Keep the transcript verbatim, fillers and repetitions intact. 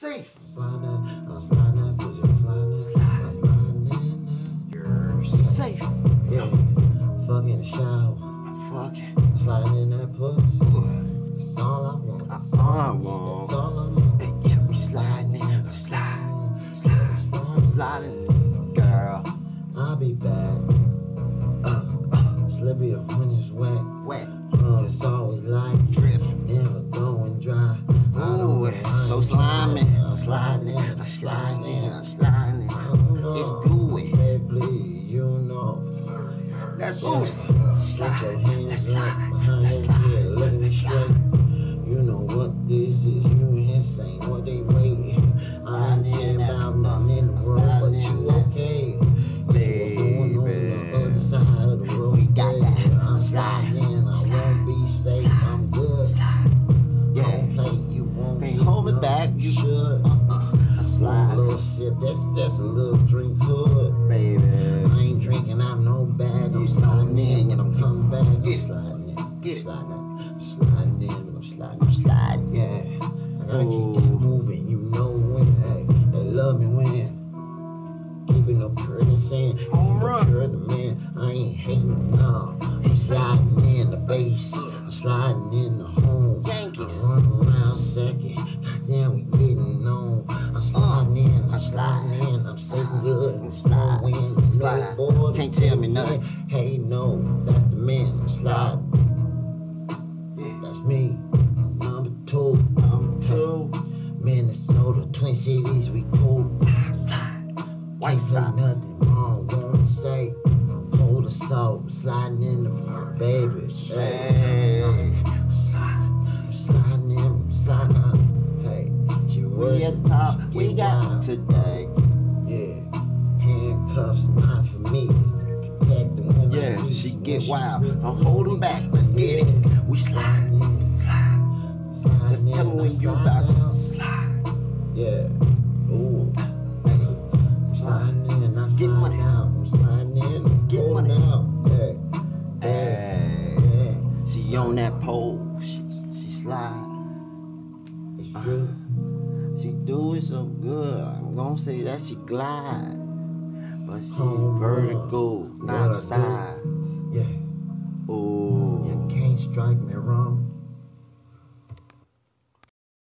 safe. Slide that, I'm sliding that pussy, I'm sliding that, I'm sliding in there. You're safe. Yeah, fuck in the shower. I'm fucking. I'm sliding in that pussy. That's all I want. That's all I want. That's all I want. Hey, yeah, we sliding in. Slide, slide, slide, sliding, girl. I'll be back. Uh, uh, slippery when it's wet. Wet. Oh, it's always like Drip. Never going dry. Ooh, it's so slimy. I'm sliding in, I'm sliding in, I'm sliding in. It's gooey. Hey, please, you know. That's Yeah. ooze. Put your hands up behind your head, looking me straight. You know what this is. You insane. What they waiting? I ain't hear about nothing in the world, but you okay? Baby, on the other side of the road, we got that. I'm sliding in. I won't be safe. I'm good. Yeah. Don't play. You won't. Can't hold me back. You You should. Uh-uh. I Slide. slide, A little sip. That's just a little drink hood. baby. I ain't drinking out no bag. I'm sliding in and I'm coming back. I'm Get it. sliding in. Get it. Sliding in. Sliding in and I'm sliding. I'm sliding. Yeah. I gotta Ooh. keep that moving. You know when. Hey, they love me when. Keeping up pretty saying. Home run. You're the man. I ain't hating. No. I'm sliding in the base. I'm sliding in the home. Yankees. I run around second. Goddamn, we getting on. I'm sliding in. I'm sliding in. I'm safe and good. I'm sliding in. Slide. Can't tell me nothing. Hey, no, that's the man. I'm sliding. That's me. Number two. Number two. Minnesota, Twin Cities, we cool. White Can't say Sox. nothing wrong, wanna say. Hold us up, sliding in the front, baby. Hey. I'm sliding in, I'm sliding out. Hey, she We ready at the top. to We get got wild. today. Yeah, handcuffs not for me, it's to protect them when I Yeah, see she you. get When wild. she I'm holding back. Let's get it. We slide. sliding in, sliding Just tell me in, when I you slide about to down. slide. Yeah, ooh. I'm sliding in, I Get slide money. out. I'm sliding in, I'm Get going money. out. Hey, Hey. yeah, She on that pole. She, she slide. it's true. She do it so good. I'm gonna say that she glide. But she Oh, vertical, what I not do. size. Yeah, Ooh. you can't strike me wrong.